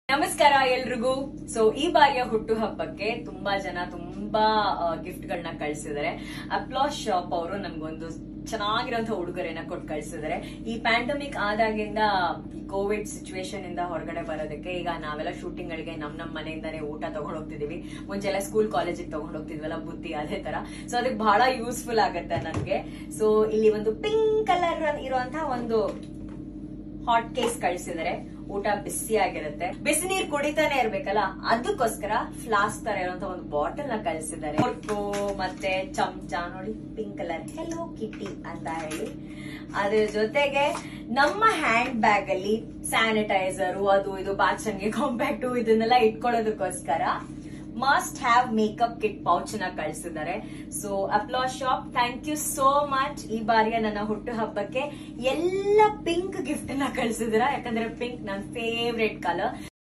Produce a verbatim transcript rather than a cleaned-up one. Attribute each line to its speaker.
Speaker 1: ನಮಸ್ಕಾರ ಎಲ್ರಿಗೂ. ಸೊ ಈ ಬಾರಿಯ ಹುಟ್ಟು ಹಬ್ಬಕ್ಕೆ ತುಂಬಾ ಜನ ತುಂಬಾ ಗಿಫ್ಟ್ ಗಳನ್ನ ಕಳಿಸಿದ್ದಾರೆ. ಅಪ್ಲಾಸ್ ಶಾಪ್ ಅವರು ನಮ್ಗೊಂದು ಚೆನ್ನಾಗಿರುವಂತಹ ಉಡುಗೊರೆನ ಕೊಟ್ಟು ಕಳಿಸಿದ್ದಾರೆ. ಈ ಪ್ಯಾಂಡಮಿಕ್ ಆದಾಗಿಂದ ಈ ಕೋವಿಡ್ ಸಿಚುವೇಶನ್ ಇಂದ ಹೊರಗಡೆ ಬರೋದಕ್ಕೆ ಈಗ ನಾವೆಲ್ಲ ಶೂಟಿಂಗ್ ಗಳಿಗೆ ನಮ್ ನಮ್ ಮನೆಯಿಂದಾನೇ ಊಟ ತಗೊಂಡ್ ಹೋಗ್ತಿದೀವಿ. ಮುಂಚೆಲ್ಲ ಸ್ಕೂಲ್ ಕಾಲೇಜಿಗೆ ತಗೊಂಡ್ ಹೋಗ್ತಿದ್ವಲ್ಲ ಬುತ್ತಿ, ಅದೇ ತರ. ಸೊ ಅದಕ್ಕೆ ಬಹಳ ಯೂಸ್ಫುಲ್ ಆಗುತ್ತೆ ನನ್ಗೆ. ಸೊ ಇಲ್ಲಿ ಒಂದು ಪಿಂಕ್ ಕಲರ್ ಇರುವಂತಹ ಒಂದು ಹಾಟ್ ಕೇಸ್ ಕಳಿಸಿದರೆ ಊಟ ಬಿಸಿ ಆಗಿರುತ್ತೆ. ಬಿಸಿ ನೀರ್ ಕುಡಿತಾನೆ ಇರ್ಬೇಕಲ್ಲ, ಅದಕ್ಕೋಸ್ಕರ ಫ್ಲಾಸ್ಕ್ ತರ ಇರುವಂತ ಒಂದು ಬಾಟಲ್ ನ ಕಳಿಸಿದ್ದಾರೆ. ಫೋರ್ಕು ಮತ್ತೆ ಚಮಚ ನೋಡಿ ಪಿಂಕ್ ಕಲರ್ ಹೆಲೋ ಕಿಟಿ ಅಂತ ಹೇಳಿ. ಅದ್ರ ಜೊತೆಗೆ ನಮ್ಮ ಹ್ಯಾಂಡ್ ಬ್ಯಾಗ್ ಅಲ್ಲಿ ಸ್ಯಾನಿಟೈಸರ್ ಅದು ಇದು ಬಾಚನ್ಗೆ ಕಾಂಪ್ಯಾಕ್ಟ್ ಇದನ್ನೆಲ್ಲ ಇಟ್ಕೊಳ್ಳೋದಕ್ಕೋಸ್ಕರ must have makeup kit pouch ನ ಕಳಿಸಿದ್ದಾರೆ. So applause shop, thank you so much. ಈ ಬಾರಿಯ ನನ್ನ ಹುಟ್ಟು ಹಬ್ಬಕ್ಕೆ ಎಲ್ಲ ಪಿಂಕ್ ಗಿಫ್ಟ್ ನ ಕಳಿಸಿದಿರ, ಯಾಕಂದ್ರೆ ಪಿಂಕ್ ನನ್ನ ಫೇವ್ರೇಟ್ ಕಲರ್.